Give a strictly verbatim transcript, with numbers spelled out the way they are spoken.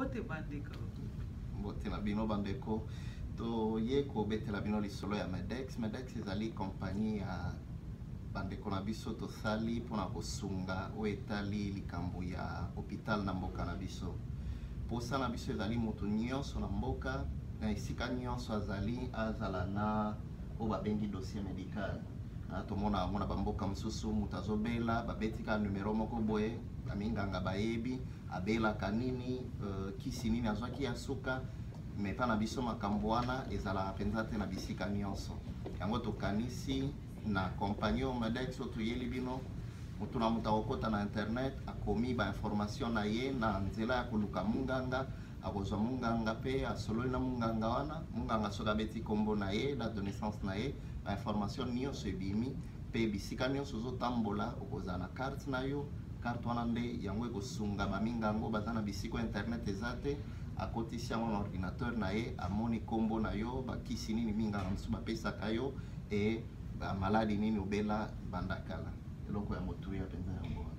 Mbote bandeko. Mbote na bino bandeko. To ye ko betela bino lisolo ya MEDx. MEDx ezali compagnie ya bandeko na biso to sali pona kosunga o etali likambo ya hôpital na mboka na biso. Posa na biso ezali moto nyonso na mboka na esika nyonso azali azala na o babengi dossier médical. Tomona mona bamboka msusu mutazobela babetika numero moko boye aminganga bayebi abela kanini uh, kisi nini azwaki ya suka meta na biso makambo wana ezala penza te na bisika nyonso. Yango tokanisi na compagnie o MEDx o tuyeli bino mutu na mutu akokota na internet akomi ba information na ye na nzela ya koluka munganga akozwa munganga pe asololi na munganga wana munganga soka beti kombo na ye date de naissance na ye ba information nyonso ebimi pe bisika nyonso ozotambola okozala na carte na yo carte wana nde yango ekosunga bamingango baza na bisiko internet eza te akotisi yango na ordinateur na ye amoni kombo na yo bakisi nini minganga mosusu bapesaka yo e bamaladi nini obela bandakala eloko ya motu ya penza yango.